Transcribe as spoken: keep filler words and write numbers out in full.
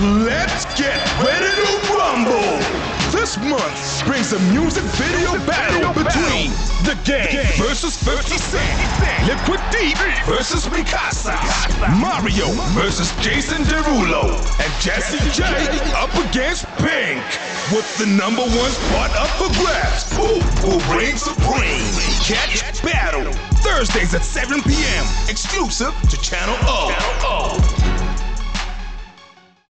Let's get ready to rumble! This month brings a music video battle between The Game versus fifty Cent, Liquid Deep versus Mikasa, Mario versus Jason Derulo, and Jesse J up against Pink. With the number one spot up for grabs, who will reign supreme? Catch Battle Thursdays at seven p m exclusive to Channel O.